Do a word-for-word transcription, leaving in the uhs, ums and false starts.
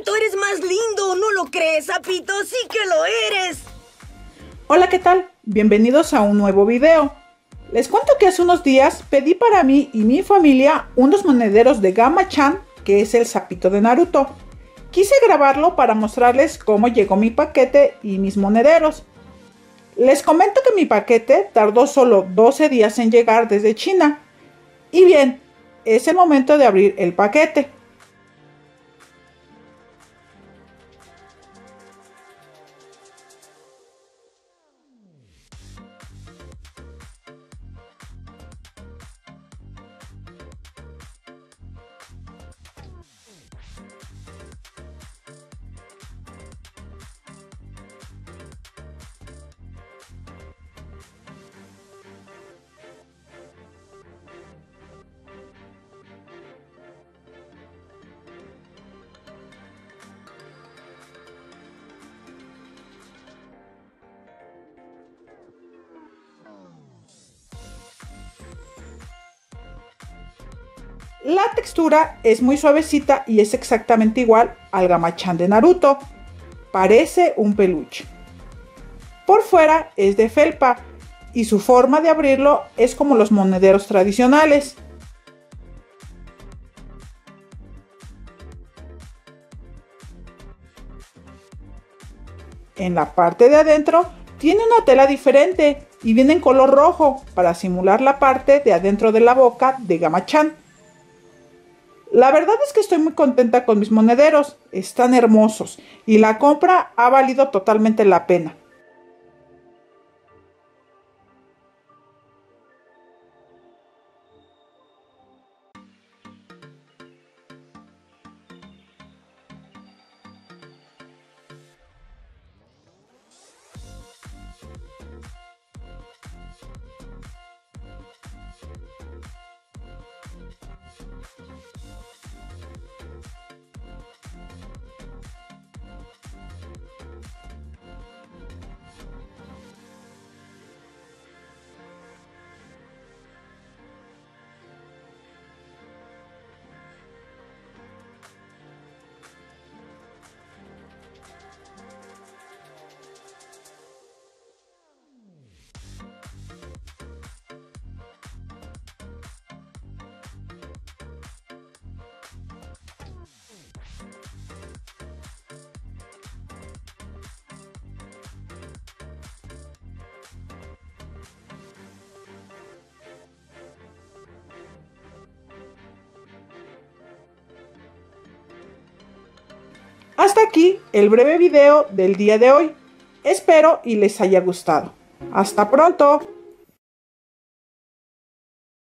Sapito, eres más lindo, ¿no lo crees, Sapito? ¡Sí que lo eres! Hola, ¿qué tal? Bienvenidos a un nuevo video. Les cuento que hace unos días pedí para mí y mi familia unos monederos de Gama-chan, que es el sapito de Naruto. Quise grabarlo para mostrarles cómo llegó mi paquete y mis monederos. Les comento que mi paquete tardó solo doce días en llegar desde China. Y bien, es el momento de abrir el paquete. La textura es muy suavecita y es exactamente igual al Gama-chan de Naruto. Parece un peluche. Por fuera es de felpa y su forma de abrirlo es como los monederos tradicionales. En la parte de adentro tiene una tela diferente y viene en color rojo para simular la parte de adentro de la boca de Gama-chan. La verdad es que estoy muy contenta con mis monederos, están hermosos y la compra ha valido totalmente la pena. Hasta aquí el breve video del día de hoy. Espero y les haya gustado. ¡Hasta pronto!